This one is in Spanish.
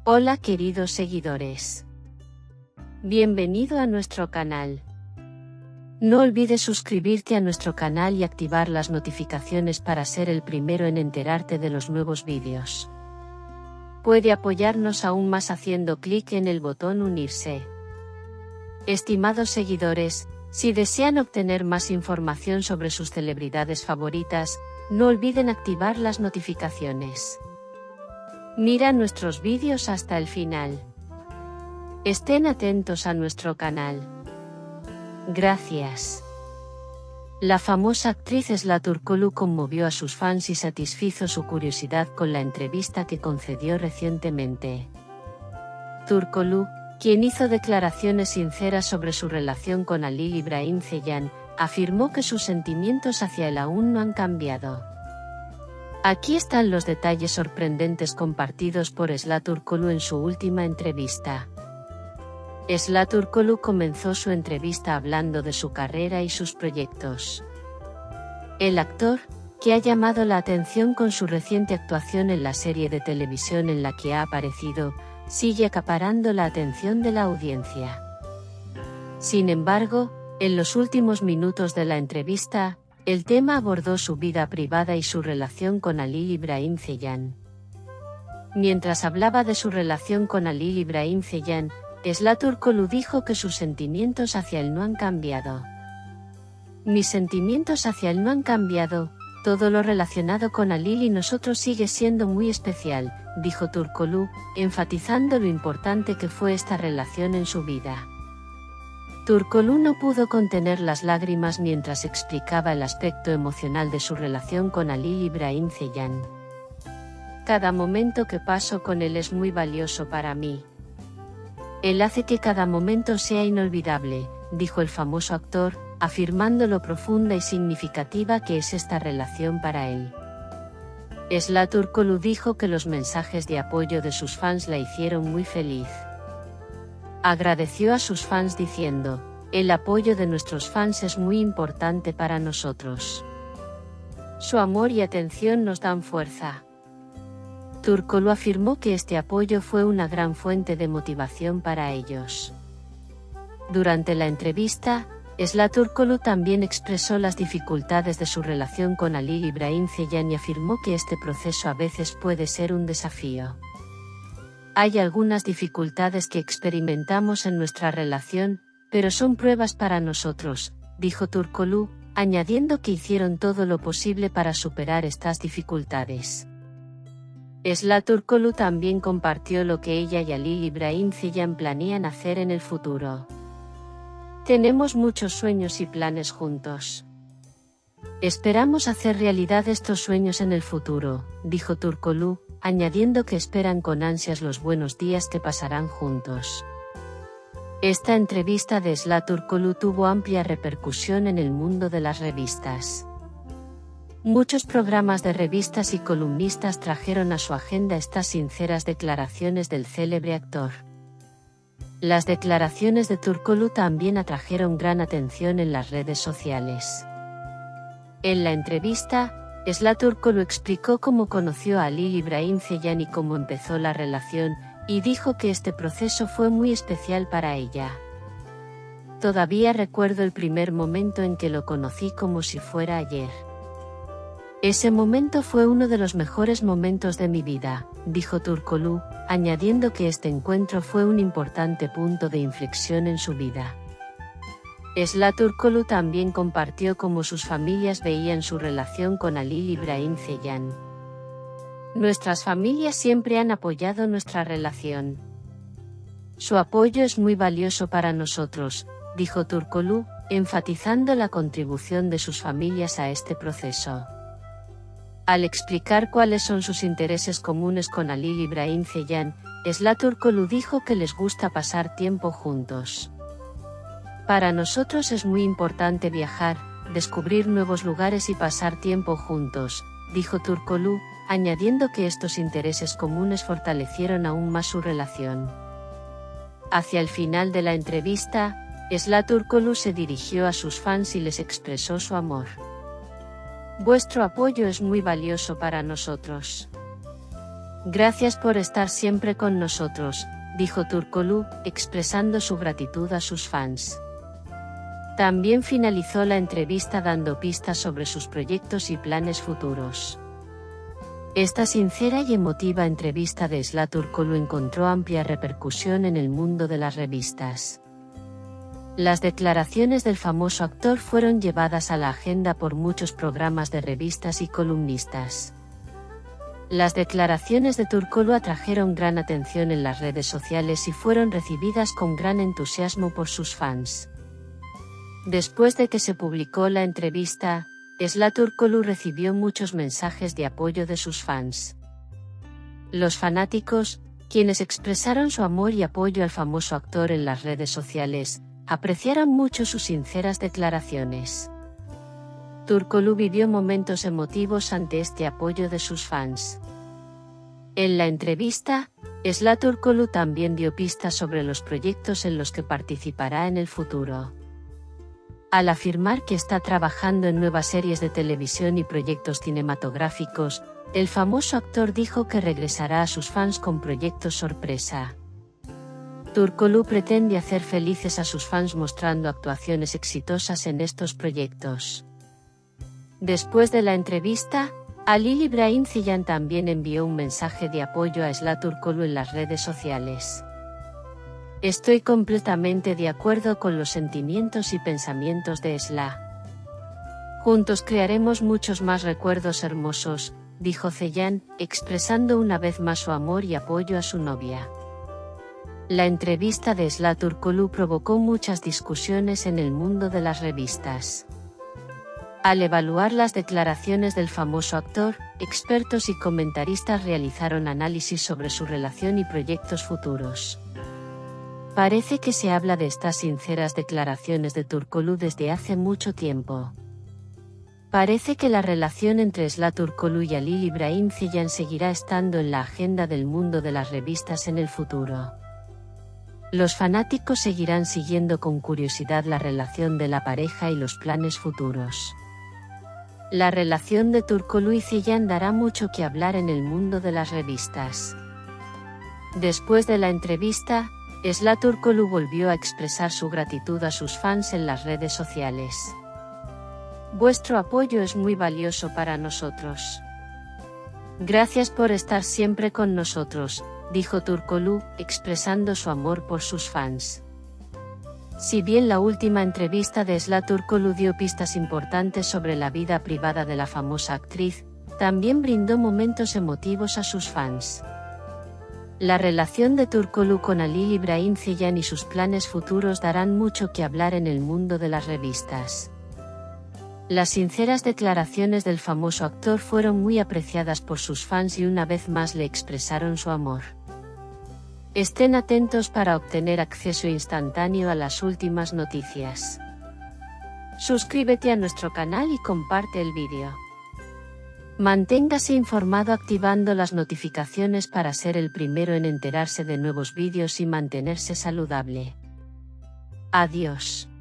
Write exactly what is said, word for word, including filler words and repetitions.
Hola queridos seguidores. Bienvenido a nuestro canal. No olvides suscribirte a nuestro canal y activar las notificaciones para ser el primero en enterarte de los nuevos vídeos. Puede apoyarnos aún más haciendo clic en el botón unirse. Estimados seguidores, si desean obtener más información sobre sus celebridades favoritas, no olviden activar las notificaciones. Mira nuestros vídeos hasta el final. Estén atentos a nuestro canal. Gracias. La famosa actriz Esla Turkoglu conmovió a sus fans y satisfizo su curiosidad con la entrevista que concedió recientemente. Turkoglu, quien hizo declaraciones sinceras sobre su relación con Halil İbrahim Ceylan, afirmó que sus sentimientos hacia él aún no han cambiado. Aquí están los detalles sorprendentes compartidos por Esla Turkoglu en su última entrevista. Esla Turkoglu comenzó su entrevista hablando de su carrera y sus proyectos. El actor, que ha llamado la atención con su reciente actuación en la serie de televisión en la que ha aparecido, sigue acaparando la atención de la audiencia. Sin embargo, en los últimos minutos de la entrevista, el tema abordó su vida privada y su relación con Halil İbrahim Ceylan. Mientras hablaba de su relación con Halil İbrahim Ceylan, Esla Turkoglu dijo que sus sentimientos hacia él no han cambiado. Mis sentimientos hacia él no han cambiado, todo lo relacionado con Halil y nosotros sigue siendo muy especial, dijo Turkoglu, enfatizando lo importante que fue esta relación en su vida. Turkoglu no pudo contener las lágrimas mientras explicaba el aspecto emocional de su relación con Halil İbrahim Ceylan. Cada momento que paso con él es muy valioso para mí. Él hace que cada momento sea inolvidable, dijo el famoso actor, afirmando lo profunda y significativa que es esta relación para él. Esla Turkoglu dijo que los mensajes de apoyo de sus fans la hicieron muy feliz. Agradeció a sus fans diciendo: "El apoyo de nuestros fans es muy importante para nosotros. Su amor y atención nos dan fuerza". Turkoglu afirmó que este apoyo fue una gran fuente de motivación para ellos. Durante la entrevista, Esla Turkoglu también expresó las dificultades de su relación con Halil İbrahim Ceylan y afirmó que este proceso a veces puede ser un desafío. Hay algunas dificultades que experimentamos en nuestra relación, pero son pruebas para nosotros, dijo Turkoglu, añadiendo que hicieron todo lo posible para superar estas dificultades. Esla Turkoglu también compartió lo que ella y Halil İbrahim Ceylan planean hacer en el futuro. Tenemos muchos sueños y planes juntos. Esperamos hacer realidad estos sueños en el futuro, dijo Turkoglu, añadiendo que esperan con ansias los buenos días que pasarán juntos. Esta entrevista de Esla Turkoglu tuvo amplia repercusión en el mundo de las revistas. Muchos programas de revistas y columnistas trajeron a su agenda estas sinceras declaraciones del célebre actor. Las declaraciones de Turkoglu también atrajeron gran atención en las redes sociales. En la entrevista, Esla Turkoglu explicó cómo conoció a Halil İbrahim Ceylan y cómo empezó la relación, y dijo que este proceso fue muy especial para ella. Todavía recuerdo el primer momento en que lo conocí como si fuera ayer. Ese momento fue uno de los mejores momentos de mi vida, dijo Turkoglu, añadiendo que este encuentro fue un importante punto de inflexión en su vida. Esla Turkoglu también compartió cómo sus familias veían su relación con Halil İbrahim Ceylan. Nuestras familias siempre han apoyado nuestra relación. Su apoyo es muy valioso para nosotros, dijo Turkoglu, enfatizando la contribución de sus familias a este proceso. Al explicar cuáles son sus intereses comunes con Halil İbrahim Ceylan, Esla Turkoglu dijo que les gusta pasar tiempo juntos. Para nosotros es muy importante viajar, descubrir nuevos lugares y pasar tiempo juntos, dijo Turkoglu, añadiendo que estos intereses comunes fortalecieron aún más su relación. Hacia el final de la entrevista, Esla Turkoglu se dirigió a sus fans y les expresó su amor. Vuestro apoyo es muy valioso para nosotros. Gracias por estar siempre con nosotros, dijo Turkoglu, expresando su gratitud a sus fans. También finalizó la entrevista dando pistas sobre sus proyectos y planes futuros. Esta sincera y emotiva entrevista de Esla Turkoglu encontró amplia repercusión en el mundo de las revistas. Las declaraciones del famoso actor fueron llevadas a la agenda por muchos programas de revistas y columnistas. Las declaraciones de Turkoglu atrajeron gran atención en las redes sociales y fueron recibidas con gran entusiasmo por sus fans. Después de que se publicó la entrevista, Esla Turkoglu recibió muchos mensajes de apoyo de sus fans. Los fanáticos, quienes expresaron su amor y apoyo al famoso actor en las redes sociales, apreciaron mucho sus sinceras declaraciones. Turkoglu vivió momentos emotivos ante este apoyo de sus fans. En la entrevista, Esla Turkoglu también dio pistas sobre los proyectos en los que participará en el futuro. Al afirmar que está trabajando en nuevas series de televisión y proyectos cinematográficos, el famoso actor dijo que regresará a sus fans con proyectos sorpresa. Turkoglu pretende hacer felices a sus fans mostrando actuaciones exitosas en estos proyectos. Después de la entrevista, Halil İbrahim Ceylan también envió un mensaje de apoyo a Esla Turkoglu en las redes sociales. Estoy completamente de acuerdo con los sentimientos y pensamientos de Esla. Juntos crearemos muchos más recuerdos hermosos, dijo Ceylan, expresando una vez más su amor y apoyo a su novia. La entrevista de Esla Turkoglu provocó muchas discusiones en el mundo de las revistas. Al evaluar las declaraciones del famoso actor, expertos y comentaristas realizaron análisis sobre su relación y proyectos futuros. Parece que se habla de estas sinceras declaraciones de Turkoglu desde hace mucho tiempo. Parece que la relación entre Esla Turkoglu y Halil İbrahim Ceylan seguirá estando en la agenda del mundo de las revistas en el futuro. Los fanáticos seguirán siguiendo con curiosidad la relación de la pareja y los planes futuros. La relación de Turkoglu y Ceylan dará mucho que hablar en el mundo de las revistas. Después de la entrevista, Esla Turkoglu volvió a expresar su gratitud a sus fans en las redes sociales. Vuestro apoyo es muy valioso para nosotros. Gracias por estar siempre con nosotros, dijo Turkoglu, expresando su amor por sus fans. Si bien la última entrevista de Esla Turkoglu dio pistas importantes sobre la vida privada de la famosa actriz, también brindó momentos emotivos a sus fans. La relación de Turkoglu con Halil İbrahim Ceylan y sus planes futuros darán mucho que hablar en el mundo de las revistas. Las sinceras declaraciones del famoso actor fueron muy apreciadas por sus fans y una vez más le expresaron su amor. Estén atentos para obtener acceso instantáneo a las últimas noticias. Suscríbete a nuestro canal y comparte el vídeo. Manténgase informado activando las notificaciones para ser el primero en enterarse de nuevos vídeos y mantenerse saludable. Adiós.